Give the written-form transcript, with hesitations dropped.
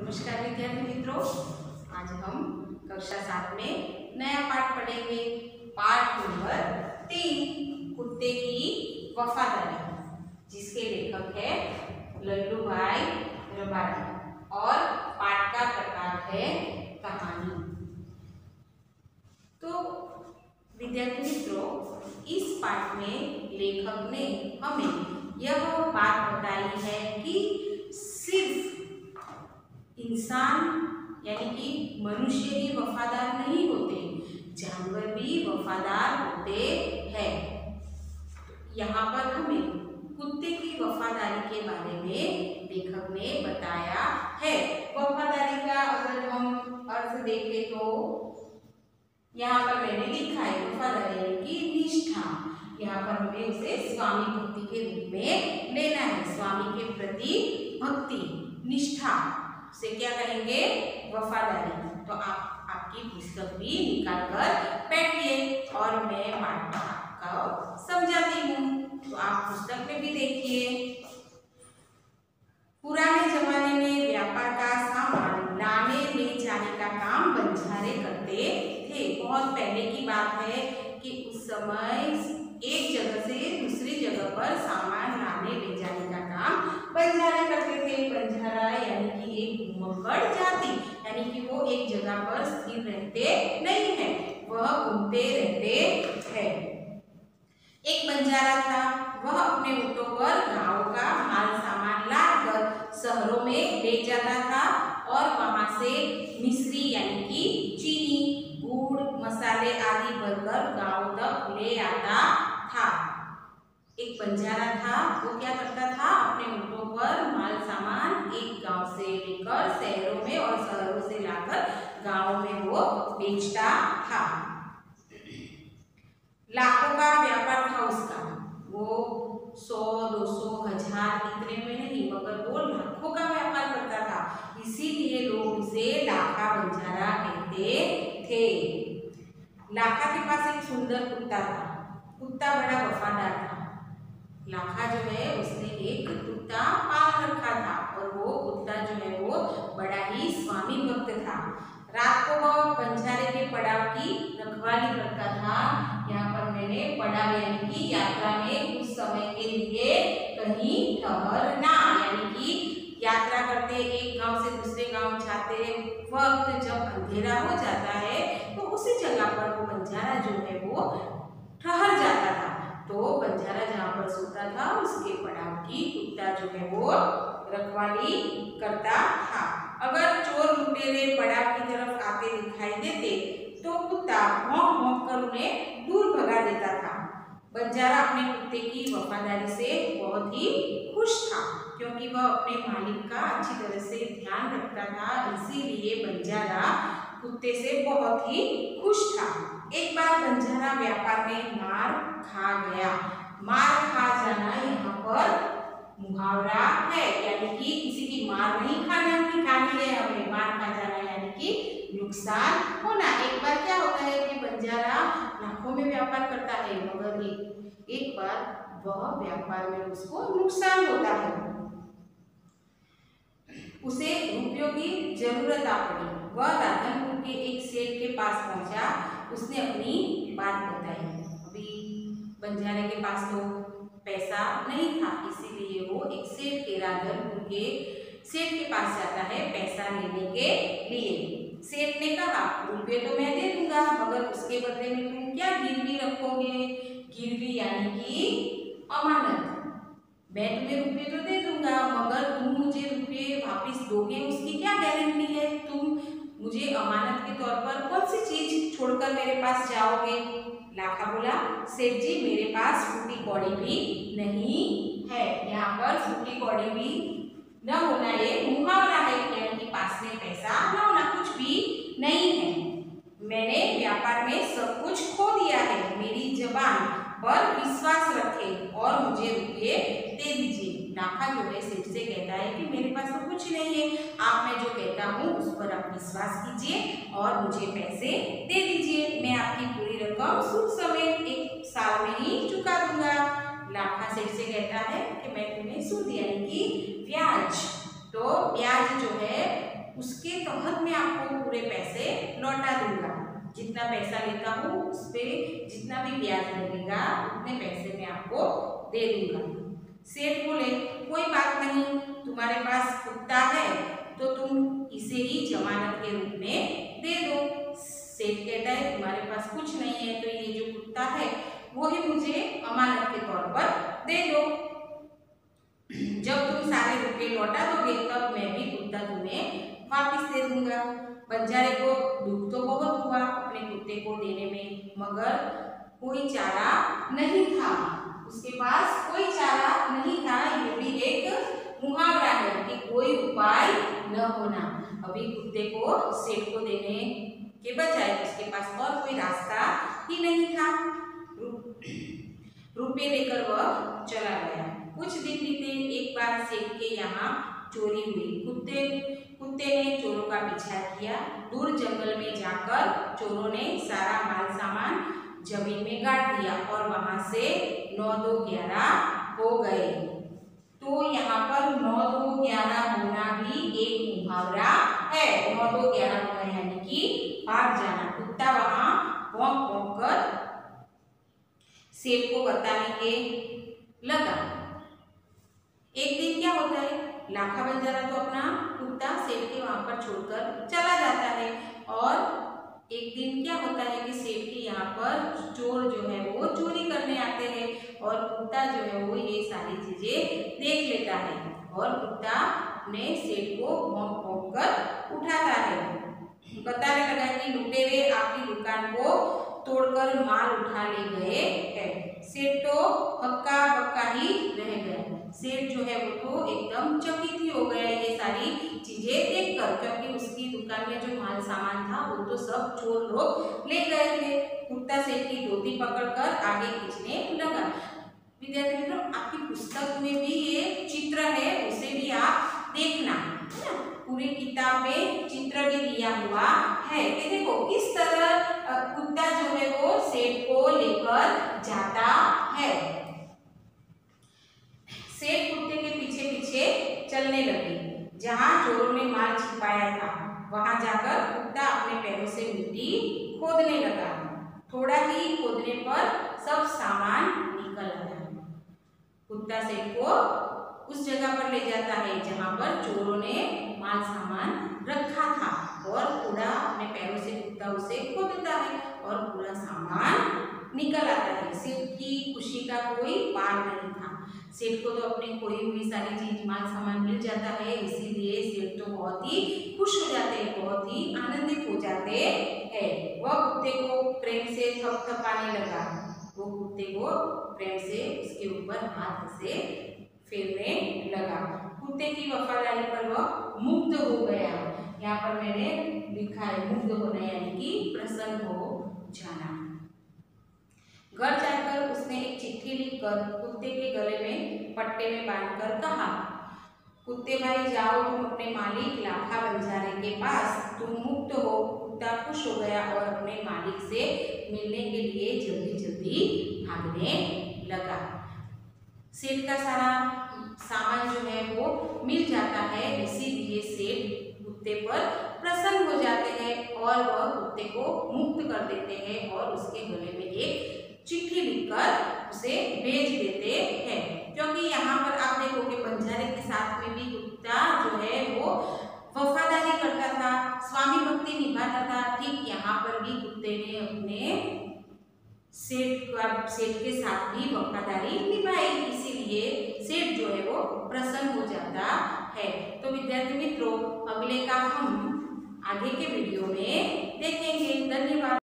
नमस्कार विद्यार्थी मित्रों, आज हम कक्षा 7 में नया पाठ पढ़ेंगे। पाठ नंबर 3, कुत्ते की वफादारी, जिसके लेखक है लल्लू भाई रबारी और पाठ का प्रकार है कहानी। तो विद्यार्थी मित्रों, इस पाठ में लेखक ने हमें यह बात बताई है कि सिर्फ इंसान यानी कि मनुष्य ही वफादार नहीं होते, जानवर भी वफादार होते हैं। यहाँ पर हमें कुत्ते की वफादारी के बारे में लेखक ने बताया है। वफादारी का अगर हम अर्थ देखें तो यहाँ पर मैंने लिखा है वफादारी की निष्ठा। यहाँ पर हमें उसे स्वामी भक्ति के रूप में लेना है। स्वामी के प्रति भक्ति, निष्ठा से क्या कहेंगे? वफादारी। तो आप आपकी पुस्तक भी निकाल कर बैठिए और मैं पाठ को समझाती हूँ। तो आप पुस्तक में भी देखिए। पुराने जमाने में व्यापार का सामान लाने ले जाने का काम बंजारे करते थे। बहुत पहले की बात है कि उस समय एक जगह से दूसरी जगह पर सामान लाने ले जाने का काम बंजारे करते थे। बंजारा यानी कि एक घुमक्कड़ जाति, यानी कि वो एक जगह पर स्थिर रहते नहीं है, वह घूमते रहते हैं। एक बंजारा था, वह अपने ऊँटों पर गांव का माल सामान लाकर शहरों में ले जाता था और वहां से मिश्री यानी कि चीनी, गुड़, मसाले आदि भरकर गांव तक ले आता था। एक बंजारा था, वो क्या करता था? अपने ऊँटों पर माल सामान एक गांव से लेकर शहरों में और शहरों से लाकर गांव में वो बेचता था। लाखों का व्यापार था उसका। वो 100, 200, 1000 इतने में नहीं, मगर वो लाखों का व्यापार करता था। इसीलिए लोग उसे लाखा बंजारा कहते थे। लाखा के पास एक सुंदर कुत्ता था। कुत्ता बड़ा वफादार था। लाखा जो है उसने एक कुत्ता पाल रखा था और वो कुत्ता जो है वो बड़ा ही स्वामी भक्त था। रात को वह बंजारे के पड़ाव की रखवाली करता था। यहाँ पर मैंने पड़ाव यानी कि यात्रा में कुछ समय के लिए कहीं ठहरना, यानी कि यात्रा करते एक गांव से दूसरे गांव जाते वक्त जब अंधेरा हो जाता है तो उसी जगह पर वो बंजारा जो है वो ठहर जाता था। तो बंजारा जहाँ पर सोता था उसके पड़ाव की कुत्ता जो है वो रखवाली करता था। अगर चोर लुटेरे पड़ाव की तरफ आते दिखाई देते तो कुत्ता भौंक भौंक कर उन्हें दूर भगा देता था। बंजारा अपने कुत्ते की वफादारी से बहुत ही खुश था, क्योंकि वह अपने मालिक का अच्छी तरह से ध्यान रखता था। इसीलिए बंजारा कुत्ते से बहुत ही खुश था। एक बार बंजारा व्यापार में मार खा गया। मार खा जाना यहाँ पर मुहावरा है, यानी कि किसी की मार नहीं खानी है हमें। मार खा जाना यानी कि नुकसान होना। एक बार क्या होता है कि बंजारा लाखों में व्यापार करता है, मगर एक बार वह व्यापार में उसको नुकसान होता है। उसे रुपयों की जरूरत आ पड़ी। वह राधनपुर के एक सेठ के पास पहुंचा। उसने अपनी बात बताई। अभी बंजारे के पास तो पैसा नहीं था, इसीलिए वो एक सेठ के राधनपुर के सेठ के पास जाता है पैसा लेने के लिए। सेठ ने कहा, रुपये तो मैं दे दूंगा, मगर उसके बदले में तुम क्या गिरवी रखोगे? गिरवी यानी कि अमानत। मैं तुम्हें रुपये तो दे दूंगा, मगर तुम मुझे रुपये वापस दोगे उसकी क्या गारंटी है? तुम मुझे अमानत के तौर पर कौन सी चीज छोड़कर मेरे पास जाओगे? लाखा बोला, सेठ जी मेरे पास फूटी कौड़ी भी नहीं है। यहाँ पर फूटी कौड़ी भी न होना ये मुहावरा है, यानी कि पास में पैसा न होना, कुछ भी नहीं है। मैंने व्यापार में सब कुछ खो दिया है। मेरी जबान पर विश्वास रखें और मुझे रुपये दे दीजिए। लाखा जो है सेठ से कहता है कि मेरे पास तो कुछ नहीं है, आप मैं जो कहता हूँ उस पर आप विश्वास कीजिए और मुझे पैसे दे दीजिए। मैं आपकी पूरी रकम सूद समेत 1 साल में ही चुका दूंगा। लाखा सेठ से कहता है कि मैं तुम्हें सूद यानी कि ब्याज, तो ब्याज जो है उस जितना पैसा लेता हूँ उस पे जितना भी ब्याज लगेगा उतने पैसे मैं आपको दे दूंगा। सेठ बोले कोई बात नहीं, तुम्हारे पास कुत्ता है तो तुम इसे ही जमानत के रूप में दे दो। सेठ कहता है तुम्हारे पास कुछ नहीं है तो ये जो कुत्ता है वो ही मुझे अमानत के तौर पर दे दो। जब तुम सारे रुपए लौटा दोगे तब मैं भी कुत्ता तुम्हें वापस दे दूंगा। बंजारे को दुख तो बहुत हुआ अपने कुत्ते को देने में, मगर कोई चारा नहीं था, उसके पास कोई चारा नहीं था। ये भी एक मुहावरा है कि कोई उपाय न होना। अभी कुत्ते को सेठ को देने के बजाय उसके पास और कोई रास्ता ही नहीं था। रुपए लेकर वह चला गया। कुछ दिन बीते, एक बार सेठ के यहाँ चोरी हुई। कुत्ते ने चोरों का पीछा किया। दूर जंगल में जाकर चोरों ने सारा माल सामान जमीन में गाड़ दिया और वहां से 9 2 11 हो गए। तो यहाँ पर 9 2 11 होना भी एक मुहावरा है। 9 2 11 होना यानी कि भाग जाना। कुत्ता वहां भौंक भौंक कर सेठ को बताने के लगा। एक दिन क्या होता है, लाखा बंजारा तो अपना कुत्ता सेठ के वहां पर छोड़कर चला जाता है और एक दिन क्या होता है कि सेठ के यहाँ पर चोर जो है वो चोरी करने आते हैं और कुत्ता जो है वो ये सारी चीजें देख लेता है और कुत्ता अपने सेठ को भौंक भौंक कर उठाता है। बताने लगा कि लुटेरे आपकी दुकान को तोड़कर माल उठा ले गए हैं। सेठ तो हक्का बक्का ही रह गया। सेठ जो है वो तो एकदम चकित ही हो गया ये सारी चीजें देखकर, क्योंकि उसकी दुकान में जो माल सामान था वो तो सब चोर लोग ले गए थे। कुत्ता सेठ की धोती पकड़कर आगे खींचने लगा। विद्यार्थी मित्रों, आपकी पुस्तक में भी ये चित्र है, उसे भी आप देखना, है ना। पूरी किताब में चित्र भी दिया हुआ है कि देखो किस तरह कुत्ता जो है वो सेठ को लेकर जाता है। सेठ कुत्ते के पीछे पीछे चलने लगे। जहां चोरों ने माल छिपाया था वहां जाकर कुत्ता अपने पैरों से मिट्टी खोदने लगा। थोड़ा ही खोदने पर सब सामान निकल आया। कुत्ता सेठ को उस जगह पर ले जाता है जहां पर चोरों ने माल सामान रखा था और थोड़ा अपने पैरों से कुत्ता उसे खोदता है और पूरा सामान निकल आता है। सेठ की खुशी का कोई पार नहीं था। सेठ को तो अपनी खोई हुई सारी चीज माल सामान मिल जाता है, इसीलिए सेठ तो बहुत ही खुश हो जाते हैं, बहुत ही आनंदित हो जाते हैं। वह कुत्ते को प्रेम से थपथपाने लगा। वो कुत्ते को प्रेम से उसके ऊपर हाथ से फेरने लगा। कुत्ते की वफादारी पर वह मुग्ध हो गया। यहाँ पर मैंने लिखा है मुग्ध होना यानी कि प्रसन्न हो जाना। घर जाकर उसने एक चिट्ठी लिखकर कुत्ते के गले में पट्टे में बांधकर कहा, कुत्ते भाई जाओ तुम अपने मालिक लाखा बंजारे के पास, तुम मुक्त हो। कुत्ता खुश हो गया और अपने मालिक से मिलने के लिए जल्दी जल्दी भागने लगा। सेठ का सारा सामान जो है वो मिल जाता है, इसीलिए सेठ कुत्ते पर प्रसन्न हो जाते हैं और वह कुत्ते को मुक्त कर देते हैं और उसके गले में एक चिट्ठी लिखकर उसे भेज देते हैं। क्योंकि यहाँ पर आप देखो कि बंजारे के साथ में भी कुत्ता जो है वो वफादारी करता था, स्वामी भक्ति निभाता था। ठीक यहाँ पर भी कुत्ते ने अपने सेठ के साथ भी वफादारी निभाई, इसीलिए सेठ जो है वो प्रसन्न हो जाता है। तो विद्यार्थी मित्रों, अगले का हम आगे के वीडियो में देखेंगे। धन्यवाद।